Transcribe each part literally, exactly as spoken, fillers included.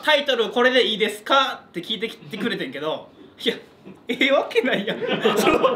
タイトルこれでいいですかって聞いてきてくれてんけど、いやええわけないやんその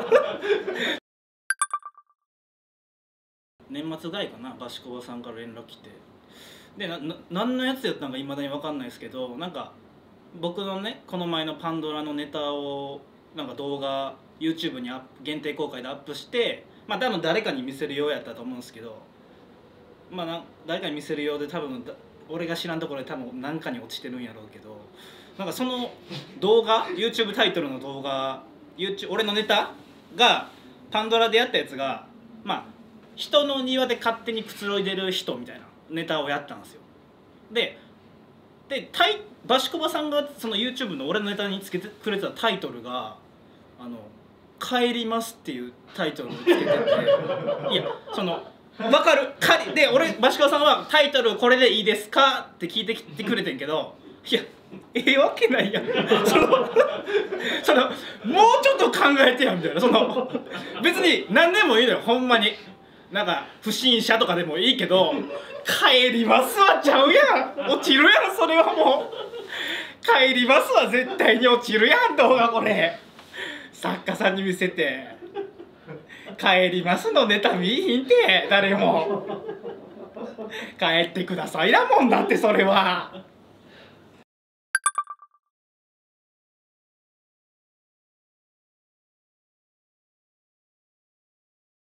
年末ぐらいかな、バシコバさんから連絡来て、でなな何のやつやったんかいまだに分かんないですけど、なんか僕のねこの前のパンドラのネタをなんか動画 YouTube にアップ限定公開でアップして、まあ多分誰かに見せるようやったと思うんですけど、まあな誰かに見せるようで多分俺が知らんところで多分何かに落ちてるんやろうけど、なんかその動画 YouTube タイトルの動画 YouTube 俺のネタがパンドラでやったやつが、まあ人の庭で勝手にくつろいでる人みたいなネタをやったんですよ。ででタイバシコバさんがその YouTube の俺のネタにつけてくれてたタイトルが「あの帰ります」っていうタイトルをつけてて、いやその分かるかりで俺バシコバさんは「タイトルこれでいいですか?」って聞いてきてくれてんけど、いやええわけないやんそのそのもうちょっと考えてやみたいな、その別に何でもいいのよほんまに。なんか不審者とかでもいいけど「帰りますわ」ちゃうやん、落ちるやんそれは。もう「帰ります」は絶対に落ちるやん動画これ。作家さんに見せて「帰ります」のネタ見いひんて誰も。帰ってくださいだもんだってそれは。